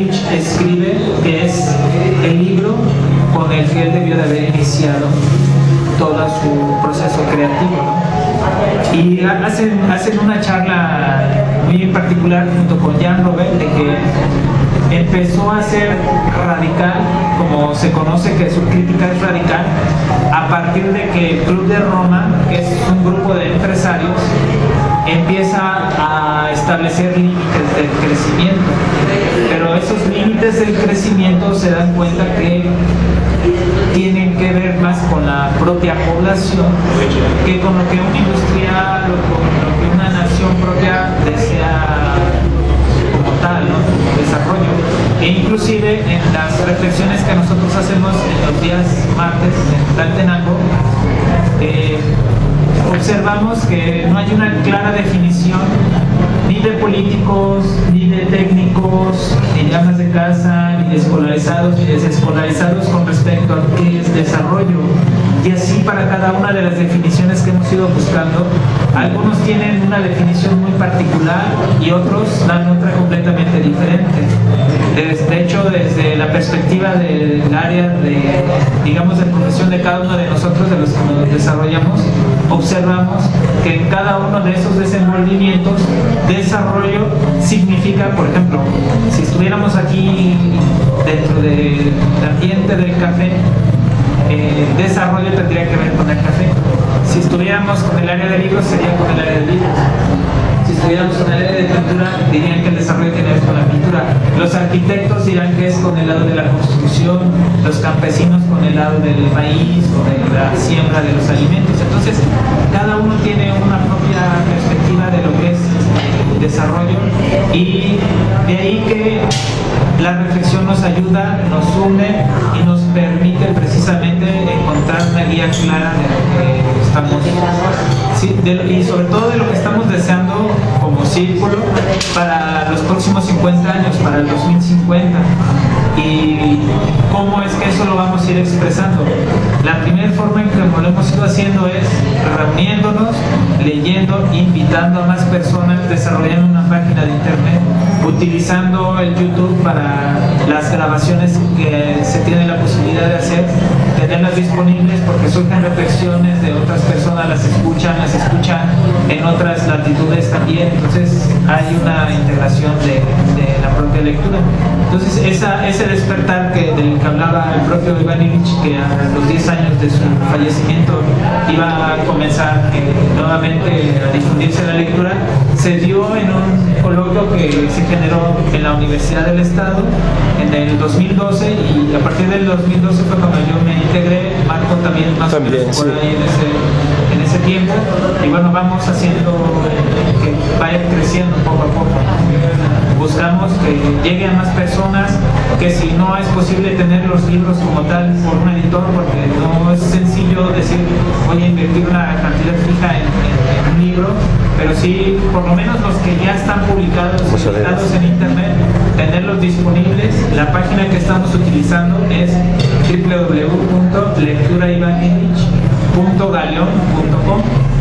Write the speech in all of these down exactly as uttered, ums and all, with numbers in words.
Ivanillich escribe que es el libro con el que él debió de haber iniciado todo su proceso creativo, ¿no? Y hacen, hacen una charla muy particular junto con Jean Robert de que empezó a ser radical, como se conoce que su crítica es radical, a partir de que el Club de Roma, que es un grupo de empresarios, empieza a establecer límites del crecimiento. Pero esos límites del crecimiento se dan cuenta que tienen que ver más con la propia población que con lo que un industrial o con lo que una nación propia desea como tal, ¿no? Desarrollo. E inclusive en las reflexiones que nosotros hacemos en los días martes en Tlaltenango, eh, observamos que no hay una clara definición ni de políticos, ni de técnicos, ni de amas de casa, ni de escolarizados, ni desescolarizados con respecto a qué es desarrollo. Y así para cada una de las definiciones que hemos ido buscando, algunos tienen una definición muy particular y otros dan otra completamente diferente. De hecho, desde la perspectiva del área de, digamos, de profesión de cada uno de nosotros, de los que nos desarrollamos, observamos que en cada uno de esos desenvolvimientos, desarrollo significa, por ejemplo, si estuviéramos aquí dentro del ambiente del café, eh, desarrollo tendría que ver con el café. Si estuviéramos con el área de libros, sería con el área de libros. Si estuviéramos con el área de pintura, dirían que el desarrollo tiene que ver con la pintura. Los arquitectos dirán que es con el lado de la construcción, los campesinos con el lado del maíz, con la siembra de los alimentos. Entonces, cada uno tiene una propia perspectiva de lo que es el desarrollo, y de ahí que la reflexión nos ayuda, nos une y nos permite precisamente encontrar una guía clara de lo que estamos, sí, de, y sobre todo de lo que estamos deseando como círculo para los próximos cincuenta años, para el dos mil cincuenta, y cómo es que eso lo vamos a ir expresando. La primera forma en que lo hemos ido haciendo es reuniéndonos, leyendo, invitando a más personas, desarrollando una página de internet, utilizando el YouTube para las grabaciones que se tiene la posibilidad de hacer, tenerlas disponibles porque surgen reflexiones de otras personas, las escuchan, las escuchan en otras latitudes también, entonces hay una integración de, de la propia lectura. Entonces esa, ese despertar que, del que hablaba el propio Ivanillich, que a los diez años de su fallecimiento iba a comenzar eh, nuevamente a difundirse la lectura, se dio en un coloquio que se generó en la Universidad del Estado en el dos mil doce, y a partir del dos mil doce fue cuando yo me integré. Marco también más también, o menos por sí. ahí en ese, en ese tiempo, y bueno, vamos haciendo que vaya creciendo poco a poco. Buscamos que llegue a más personas, que si no es posible tener los libros como tal por un editor, porque no es sencillo decir voy a invertir una cantidad fija en, en, en un libro, pero sí por lo menos los que ya están publicados, editados en internet, tenerlos disponibles. La página que estamos utilizando es w w w punto lectura ivanillich punto galeon punto com,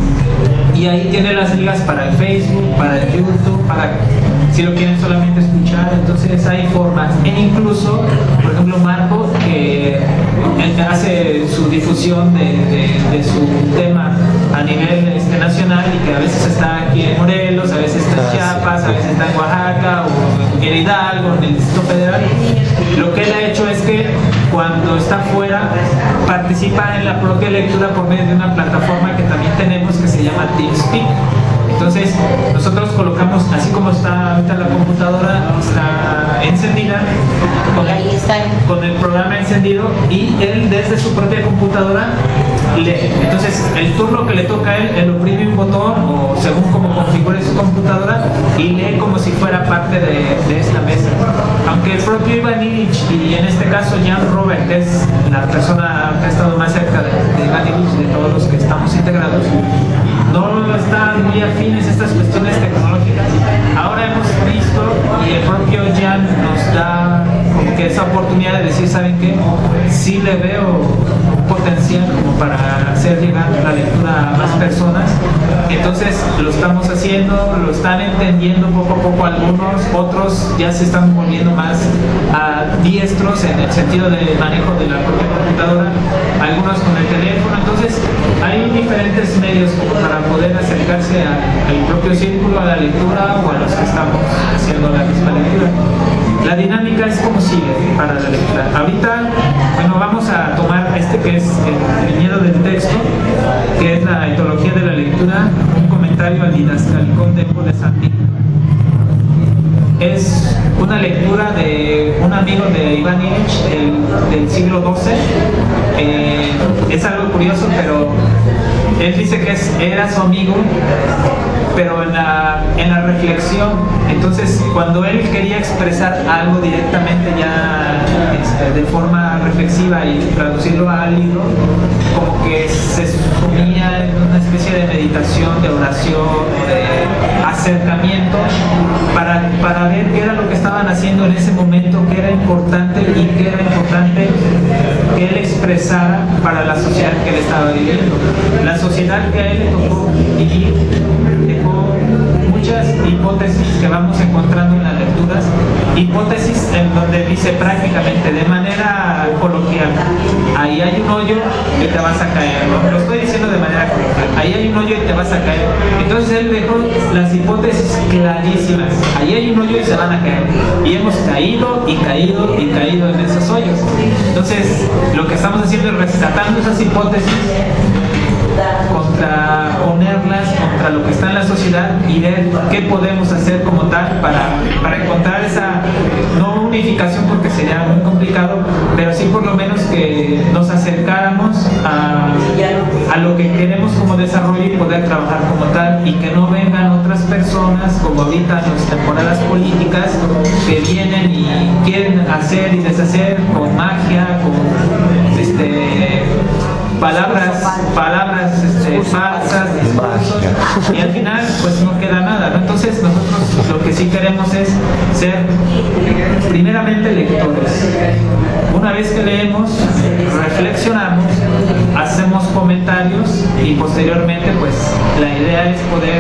y ahí tiene las ligas para el Facebook, para el YouTube, para si lo quieren solamente escuchar. Entonces hay formas, e incluso, por ejemplo, Marco, que hace su difusión de, de, de su tema a nivel este, nacional, y que a veces está aquí en Morelos, a veces está en Chiapas, a veces está en Oaxaca o en Hidalgo, en el Distrito Federal. Lo que él ha hecho es que cuando está fuera participa en la propia lectura por medio de una plataforma que también tenemos, que se llama TeamSpeak. Entonces nosotros colocamos, así como está ahorita la computadora, está encendida con el, con el programa encendido, y él desde su propia computadora lee. Entonces el turno que le toca a él, él oprime un botón o según como configure su computadora, y lee como si fuera parte de, de esta mesa. Aunque el propio Ivanillich, y en este caso Jean Robert, que es la persona que ha estado más cerca de, de Ivanillich, de todos los que estamos integrados, no están muy afines a estas cuestiones tecnológicas. Ahora hemos visto, y el propio Jean nos da como que esa oportunidad de decir, ¿saben qué? Sí le veo potencial como para hacer llegar la lectura a más personas. Entonces lo estamos haciendo, lo están entendiendo poco a poco algunos, otros ya se están volviendo más uh, diestros en el sentido de manejo de la propia computadora, algunos con el teléfono. Entonces hay diferentes medios como para poder acercarse a, al propio círculo, a la lectura o a los que estamos haciendo la misma lectura. La dinámica es como sigue para la lectura. Ahorita, bueno, vamos a tomar este que es el viñedo del texto, que es la etología de la lectura, un comentario al Didascalicón de Epo de Santi. Es una lectura de un amigo de Iván Illich del, del siglo doce. Eh, es algo curioso, pero él dice que es, era su amigo, pero en la, en la reflexión. Entonces, cuando él quería expresar algo directamente ya este, de forma reflexiva y traducirlo al libro, como que se sumía en una especie de meditación, de oración, de acercamiento, para, para ver qué era lo que estaban haciendo en ese momento, qué era importante y qué era importante que él expresara para la sociedad que él estaba viviendo. La sociedad que a él le tocó vivir dejó muchas hipótesis que vamos encontrando en las lecturas, hipótesis en donde dice prácticamente de manera coloquial: ahí hay un hoyo y te vas a caer, ¿no? Lo estoy diciendo de manera coloquial, ahí hay un hoyo y te vas a caer. Entonces él dejó las hipótesis clarísimas: ahí hay un hoyo y se van a caer, y hemos caído y caído y caído en esos hoyos. Entonces lo que estamos haciendo es rescatando esas hipótesis, contraponerlas contra lo que está en la sociedad y ver qué podemos hacer como tal para, para encontrar esa, no unificación porque sería muy complicado, pero sí por lo menos que nos acercáramos a, a lo que queremos como desarrollo y poder trabajar como tal, y que no vengan otras personas como ahorita en las temporadas políticas que vienen y quieren hacer y deshacer con magia, con este palabras, palabras este, falsas, discursos, y al final pues no queda nada, ¿no? Entonces nosotros lo que sí queremos es ser primeramente lectores. Una vez que leemos, reflexionamos, hacemos comentarios y posteriormente pues la idea es poder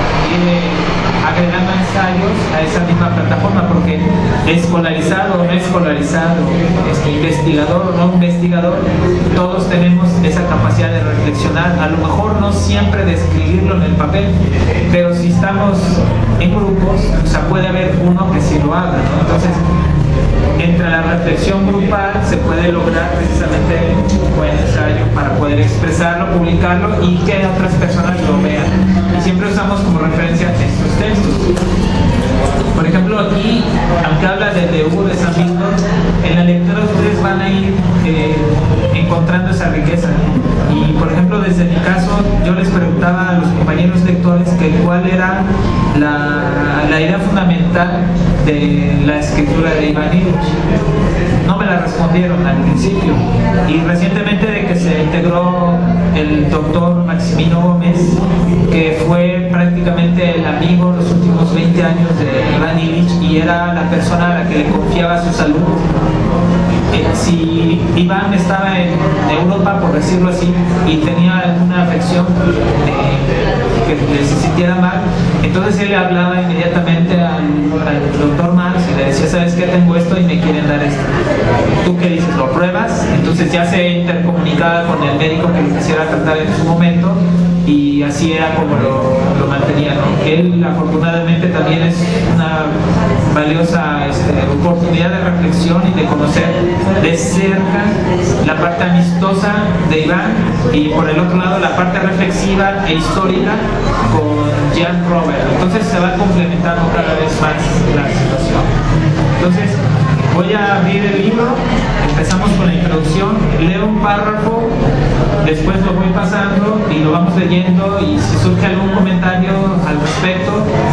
ir agregando ensayos a esa misma plataforma, porque escolarizado o no escolarizado, este, investigador o no investigador, todos tenemos esa capacidad de reflexionar, a lo mejor no siempre de escribirlo en el papel, pero si estamos en grupos, o sea, puede haber uno que sí lo haga, ¿no? Entonces, entre la reflexión grupal se puede lograr precisamente un buen ensayo para poder expresarlo, publicarlo y que otras personas lo vean. Y siempre usamos como referencia estos textos. Por ejemplo, aquí, aunque habla de, de Hugo de San Víctor, en la lectura ustedes van a ir eh, encontrando esa riqueza. Y por ejemplo, desde mi caso, yo les preguntaba a los compañeros lectores que cuál era la, la idea fundamental de la escritura de Iván Illich. No me la respondieron al principio, y recientemente de que se integró el doctor Maximino Gómez, que fue prácticamente el amigo los últimos veinte años de Iván Illich y era la persona a la que le confiaba su salud. Eh, si Iván estaba en Europa, por decirlo así, y tenía alguna afección eh, que le se sintiera mal, entonces él le hablaba inmediatamente al, al doctor Marx y le decía: ¿sabes qué? Tengo esto y me quieren dar esto. ¿Tú qué dices? ¿Lo pruebas? Entonces ya se intercomunicaba con el médico que lo quisiera tratar en su momento, y así era como lo, lo mantenía, ¿no? Él afortunadamente también es una valiosa este, oportunidad de reflexión y de conocer de cerca la parte amistosa de Iván, y por el otro lado la parte reflexiva e histórica con Jean Robert. Entonces se va complementando cada vez más la situación. Entonces voy a abrir el libro, empezamos con la introducción, leo un párrafo, después lo voy pasando y lo vamos leyendo, y si surge algún comentario al respecto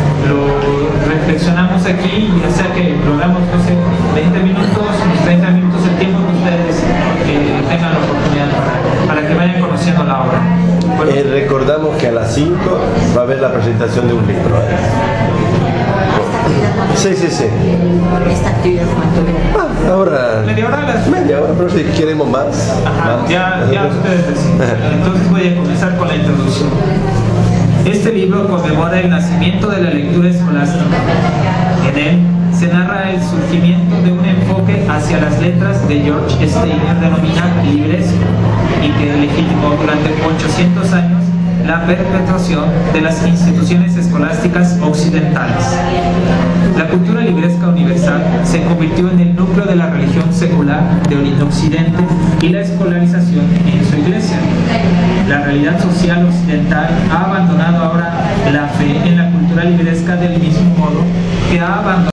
lo reflexionamos aquí, ya sea que lo hagamos, no sé, veinte minutos, unos treinta minutos, el tiempo que ustedes eh, tengan la oportunidad para, para que vayan conociendo la obra. Bueno, eh, recordamos que a las cinco va a haber la presentación de un libro. Sí, sí, sí. Esta actividad cuánto Ah, ahora. Media hora. Las... Media hora, pero si queremos más. Ajá, más. ya, ya ustedes deciden. Entonces voy a comenzar con la introducción. Este libro conmemora el nacimiento de la lectura escolástica. En él se narra el surgimiento de un enfoque hacia las letras de George Steiner denominado libresco y que legitimó durante ochocientos años la perpetuación de las instituciones escolásticas occidentales. La cultura libresca universal se convirtió en el núcleo de la religión secular de Occidente y la escolarización en su iglesia. La realidad social occidental ha abandonado ahora la fe en la cultura libresca del mismo modo que ha abandonado